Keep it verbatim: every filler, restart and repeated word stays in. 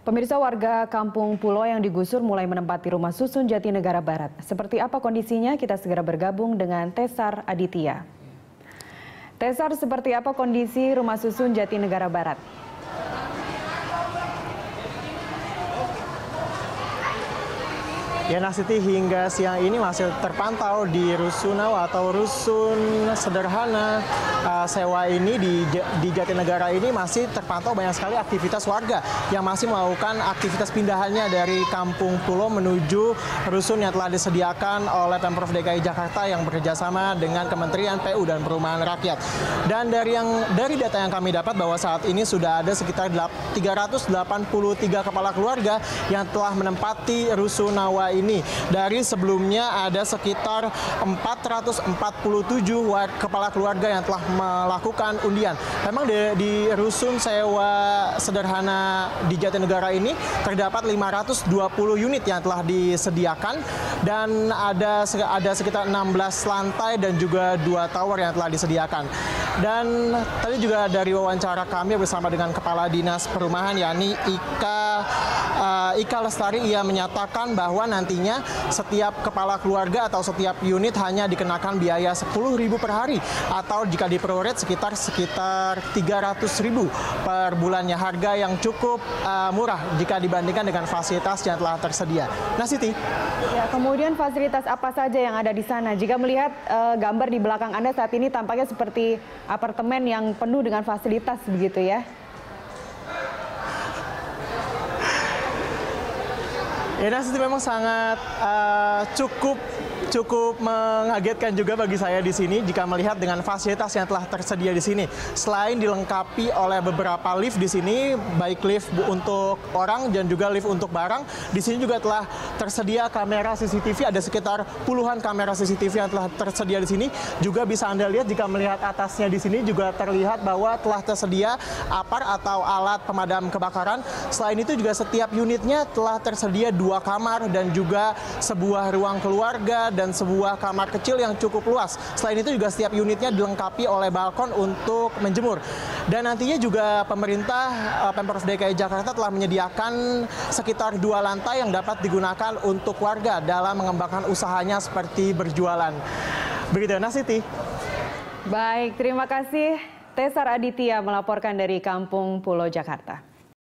Pemirsa, warga Kampung Pulo yang digusur mulai menempati rumah susun Jatinegara Barat. Seperti apa kondisinya? Kita segera bergabung dengan Tesar Aditya. Tesar, seperti apa kondisi rumah susun Jatinegara Barat? Ya, Nasiti, hingga siang ini masih terpantau di Rusunawa atau rusun sederhana uh, sewa ini di, di Jatinegara ini masih terpantau banyak sekali aktivitas warga yang masih melakukan aktivitas pindahannya dari Kampung Pulo menuju rusun yang telah disediakan oleh Pemprov D K I Jakarta yang bekerjasama dengan Kementerian P U dan Perumahan Rakyat. Dan dari yang dari data yang kami dapat bahwa saat ini sudah ada sekitar tiga ratus delapan puluh tiga kepala keluarga yang telah menempati Rusunawa ini. Dari sebelumnya ada sekitar empat ratus empat puluh tujuh kepala keluarga yang telah melakukan undian. Memang di, di rusun sewa sederhana di Jatinegara ini terdapat lima ratus dua puluh unit yang telah disediakan dan ada ada sekitar enam belas lantai dan juga dua tower yang telah disediakan. Dan tadi juga dari wawancara kami bersama dengan Kepala Dinas Perumahan yakni Ika uh, Ika Lestari, ia menyatakan bahwa nantinya setiap kepala keluarga atau setiap unit hanya dikenakan biaya sepuluh ribu per hari atau jika diperoleh sekitar sekitar tiga ratus ribu per bulannya, harga yang cukup uh, murah jika dibandingkan dengan fasilitas yang telah tersedia. Nah, Siti. Ya, kemudian fasilitas apa saja yang ada di sana? Jika melihat uh, gambar di belakang Anda saat ini tampaknya seperti apartemen yang penuh dengan fasilitas begitu ya? Ya, Nasiti, memang sangat uh, cukup cukup mengagetkan juga bagi saya di sini jika melihat dengan fasilitas yang telah tersedia di sini. Selain dilengkapi oleh beberapa lift di sini, baik lift untuk orang dan juga lift untuk barang, di sini juga telah tersedia kamera C C T V. Ada sekitar puluhan kamera C C T V yang telah tersedia di sini. Juga bisa Anda lihat jika melihat atasnya di sini juga terlihat bahwa telah tersedia apar atau alat pemadam kebakaran. Selain itu juga setiap unitnya telah tersedia dua kamar dan juga sebuah ruang keluarga dan sebuah kamar kecil yang cukup luas. Selain itu juga setiap unitnya dilengkapi oleh balkon untuk menjemur. Dan nantinya juga pemerintah Pemprov D K I Jakarta telah menyediakan sekitar dua lantai yang dapat digunakan untuk warga dalam mengembangkan usahanya seperti berjualan. Begitu, Nasiti. Baik, terima kasih Tesar Aditya melaporkan dari Kampung Pulo, Jakarta.